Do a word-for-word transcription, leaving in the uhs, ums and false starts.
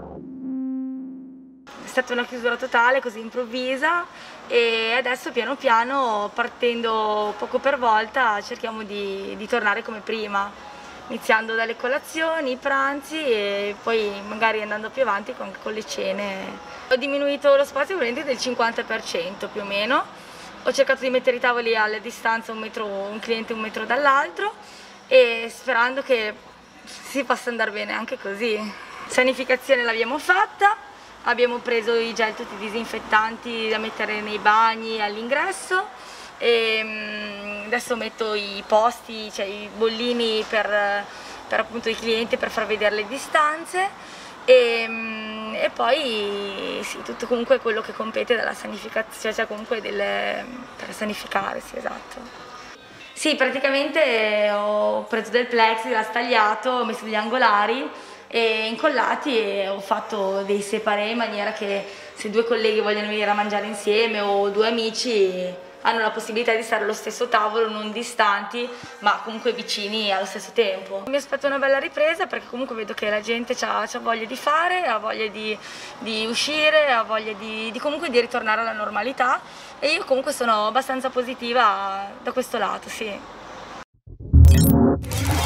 È stata una chiusura totale, così improvvisa, e adesso piano piano, partendo poco per volta, cerchiamo di, di tornare come prima, iniziando dalle colazioni, i pranzi e poi magari andando più avanti con, con le cene. Ho diminuito lo spazio del cinquanta per cento più o meno, ho cercato di mettere i tavoli alla distanza un, metro, un cliente un metro dall'altro e sperando che si possa andare bene anche così. Sanificazione l'abbiamo fatta, abbiamo preso i gel tutti disinfettanti da mettere nei bagni all'ingresso e adesso metto i posti, cioè i bollini per, per appunto i clienti per far vedere le distanze e, e poi sì, tutto comunque quello che compete dalla sanificazione, cioè comunque delle, per sanificare, sì, esatto. Sì, praticamente ho preso del plexi, l'ho stagliato, ho messo degli angolari e incollati e ho fatto dei separé in maniera che se due colleghi vogliono venire a mangiare insieme o due amici hanno la possibilità di stare allo stesso tavolo, non distanti ma comunque vicini allo stesso tempo. Mi aspetto una bella ripresa perché comunque vedo che la gente ha voglia di fare, ha voglia di, di uscire, ha voglia di, di comunque di ritornare alla normalità e io comunque sono abbastanza positiva da questo lato, sì.